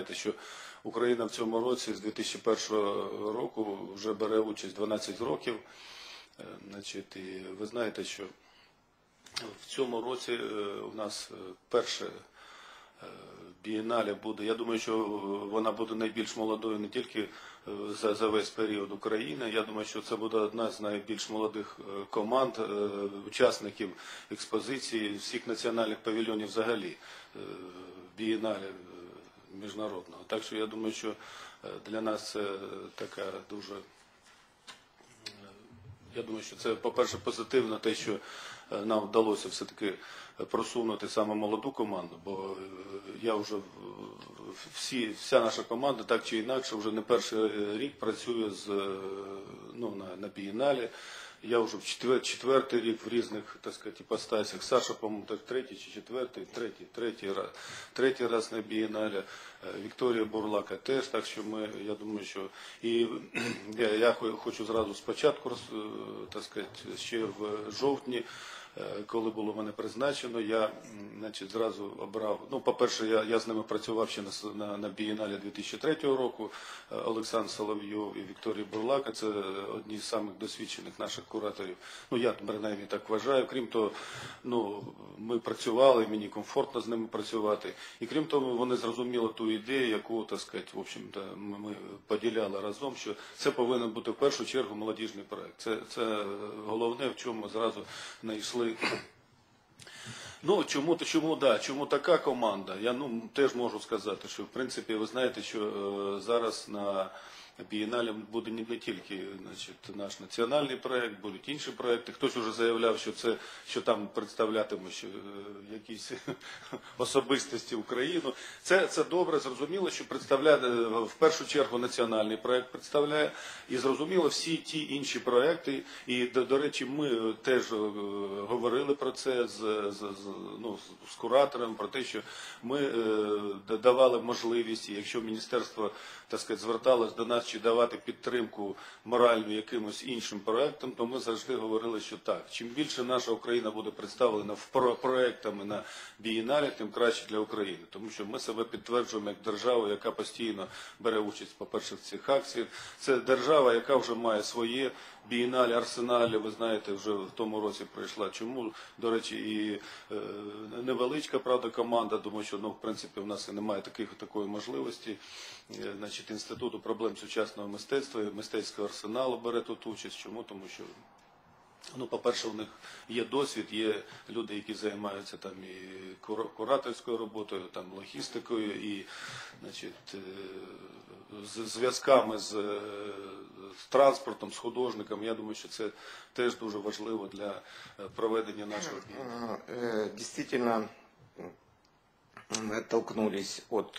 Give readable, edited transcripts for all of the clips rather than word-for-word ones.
Що Україна в цьому році з 2001 року вже бере участь 12 років. Значить, і ви знаєте, що в цьому році у нас перше бієнале буде. Я думаю, що вона буде найбільш молодою не тільки за весь період України. Я думаю, що це буде одна з найбільш молодих команд, учасників експозиції всіх національних павільйонів взагалі бієнале міжнародного. Так що я думаю, що для нас це така дуже... Я думаю, що це, по-перше, позитивно те, що нам вдалося все-таки просунути саме молоду команду, бо я вже вся наша команда так чи інакше вже не перший рік працює на бієналі. Я вже четвертий рік в різних, так сказати, іпостасях. Саша, по-моєму, так третій чи четвертий, третій раз на бієналі. Вікторія Бурлака теж, так що я думаю, що і я хочу зразу спочатку, так сказати, ще в жовтні, коли було мене призначено, я, значить, зразу обрав, по-перше, я з ними працював ще на бієналі 2003 року, Олександр Соловйов і Вікторія Бурлака, це одні з самих досвідчених наших кураторів, я принаймні так вважаю, крім того, ми працювали, мені комфортно з ними працювати, і крім того, вони зрозуміли ту ідею, яку, так сказати, в общем-то, ми поділяли разом, що це повинен бути в першу чергу молодіжний проект, це головне, в чому зразу знайшли. Чому така команда? Я теж можу сказати, що в принципі ви знаєте, що зараз на бієналі буде не тільки, значить, наш національний проєкт, будуть інші проєкти. Хтось вже заявляв, що там представлятимуть якісь особистості Україну. Це добре, зрозуміло, що представляє в першу чергу національний проєкт представляє, і зрозуміло всі ті інші проєкти. І, до речі, ми теж говорили про це з куратором, про те, що ми давали можливість, якщо міністерство, так сказати, зверталось до нас, чи давати підтримку моральну якимось іншим проектам, то ми завжди говорили, що так. Чим більше наша Україна буде представлена проектами на бієналі, тим краще для України. Тому що ми себе підтверджуємо як держава, яка постійно бере участь, по-перше, в цих акціях. Це держава, яка вже має своє бієналі, арсеналі, ви знаєте, вже в тому році пройшла. Чому, до речі, і невеличка, правда, команда, думаю, що, в принципі, в нас і немає такої можливості. Значить, Інституту проблем сучасного мистецтва і мистецького арсеналу бере тут участь. Чому? Тому що, по-перше, у них є досвід, є люди, які займаються там і кураторською роботою, там логістикою, і, значить, зв'язками з транспортом, з художником. Я думаю, що це теж дуже важливо для проведення нашого дня. Действительно, мы оттолкнулись от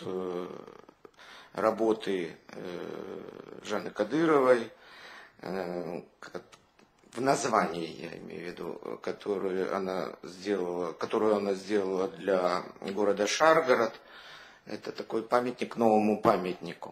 работы Жанны Кадыровой, в названии, я имею в виду, которую она сделала для города Шаргород. Это такой памятник новому памятнику.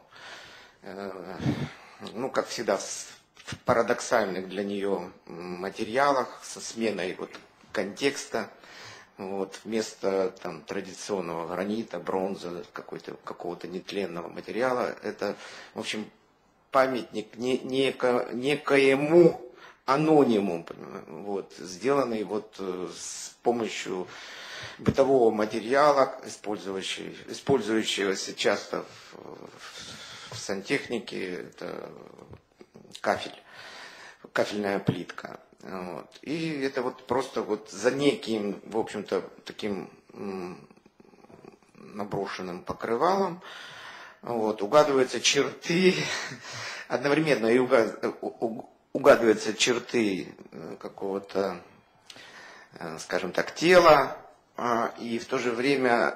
Как всегда, в парадоксальных для нее материалах, со сменой контекста. Вместо традиционного гранита, бронзы, какого-то нетленного материала, это, в общем, памятник некоему анониму, сделанный с помощью бытового материала, использующегося часто в сантехнике, это кафельная плитка. И это просто за неким, в общем-то, таким наброшенным покрывалом угадываются черты, одновременно и угадываются черты какого-то, скажем так, тела, и в то же время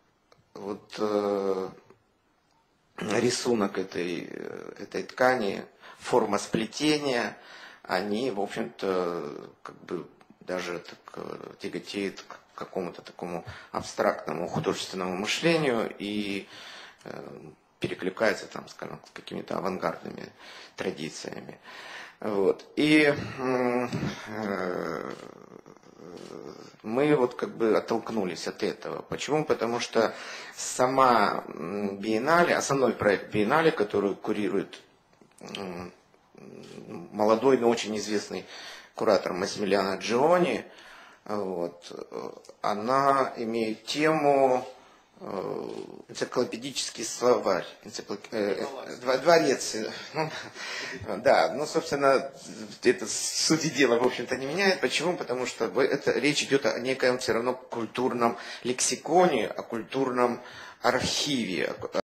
рисунок этой ткани, форма сплетения, они, в общем-то, даже тяготеют к какому-то такому абстрактному художественному мышлению и перекликаются скажем, с какими-то авангардными традициями. И мы вот как бы оттолкнулись от этого. Почему? Потому что сама биеннале, основной проект биеннале, который курирует молодой, но очень известный куратор Массимилиано Джиони, вот, она имеет тему энциклопедический словарь, дворец. Ну, да, ну, собственно, это сути дела, в общем-то, не меняет. Почему? Потому что речь идет о некоем все равно культурном лексиконе, о культурном архиве,